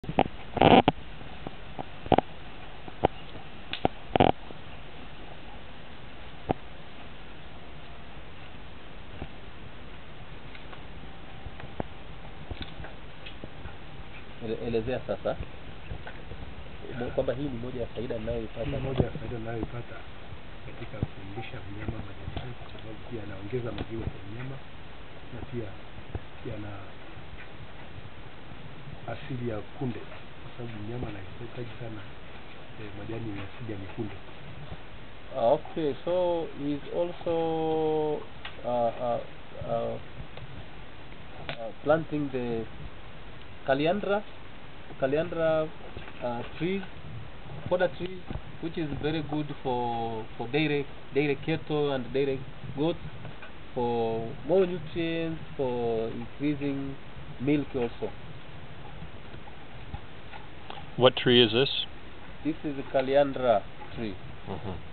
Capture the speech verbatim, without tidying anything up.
Elezea sasa kwamba hii ni moja ya faida ninayoipata. Ni moja ya faida ninayoipata katika kumlisha mnyama majani hayo, kwa sababu pia anaongeza maziwa kwa mnyama na pia yana asili ya kunde, kwa sababu mnyama anahitaji sana eh, majani ya asili ya mikunde. Okay, so he's also uh, uh, uh, uh, planting the Caliandra, Caliandra uh, trees, fodder trees, which is very good for for dairy, dairy cattle and dairy goats, for more nutrients, for increasing milk also. What tree is this? This is a Caliandra tree. Mm-hmm.